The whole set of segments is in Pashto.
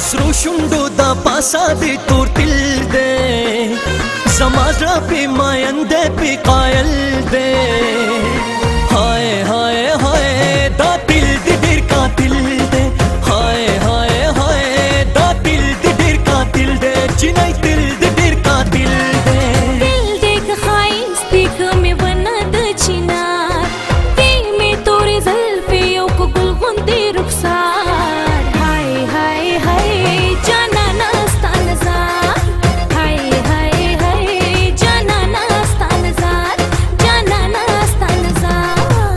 پسرو شوندو دا پاسا دی تور تل دے زما زړه پې ماین دی پې قایل دی هاي هاي هاي دا تل دی ډېر قاتل دی هاي هاي هاي دا تل دی ډېر قاتل دی جنۍ تل دی ډېر قاتل دی دل دی که ښایستې که مې ونه د چینار دی مې تورې زلفې یو که ګل غوندې رخسار هاي هاي هاي جانانه ستا نظر هاي هاي هاي جانانه ستا نظر جانانه ستا نظر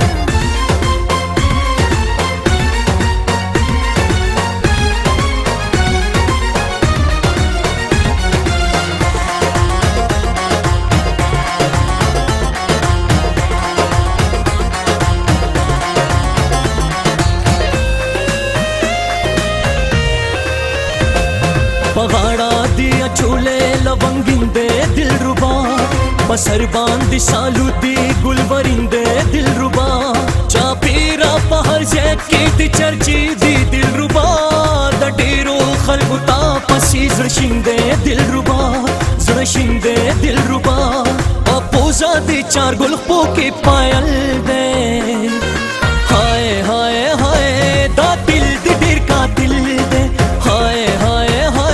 پغاړه دی اچولې لونګین دی دلربا پسر باندې سالو دی ګلورین دی دلربا چاپیرا په هر ځای کې دی چرچې دی دلربا د ډېرو خلکو تا پسې زړه شین دی دلربا زړه شین دی دلربا په پوزه دی چار ګل خپو کې پایل دی هاي هاي هاي دا دل دی ډېر قاتل دی هاي هاي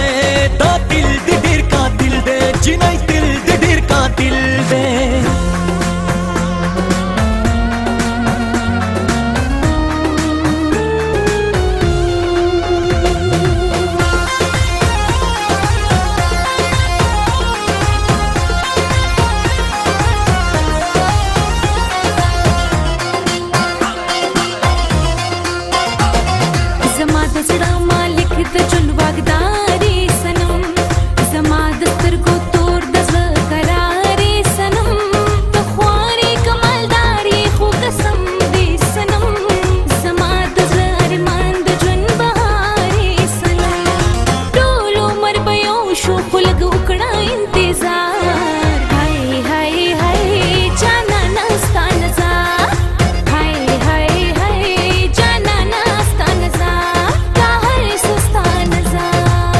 جنۍ تل دی ډېر قاتل دی زما د زړه مالک د ژوند واګدارې صنم زما د سترګو تور د زړه قرارې صنم ته خوارې کمالدارې خو قسم دې صنم زما د زړه ارمان د ژوند بهارې صنم ټول عمر به یو شو خو لږ وکړه انتظار هاي هاي هاي جانانه ستا نظر هاي هاي هاي جانانه ستا نظر دا هر څه ستا نظر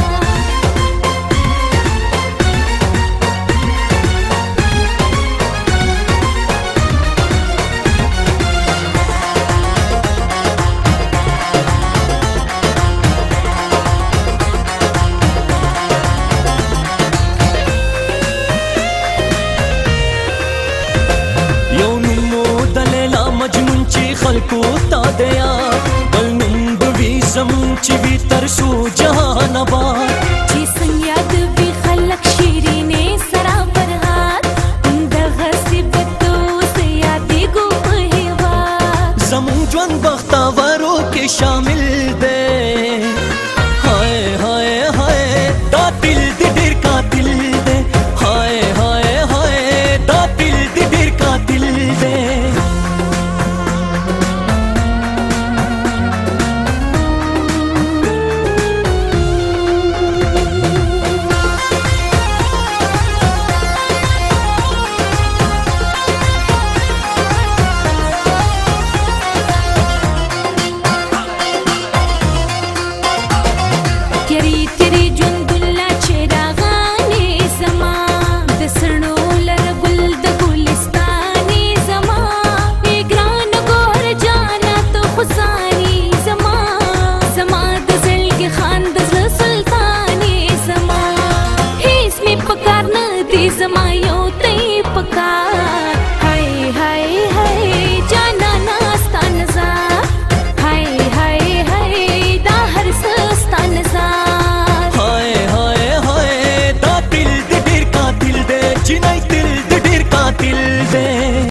یو نوم د لیلا مجنون چې خلکو تا دیا بل نوم به وي زمون چې وي تر څو جهان آباد چې څنګه یاد وي خلک شیرینې سره فرهاد همدغسې به ته اوس یادېږو په هېواد زمون ژوند بختاورو کې شامل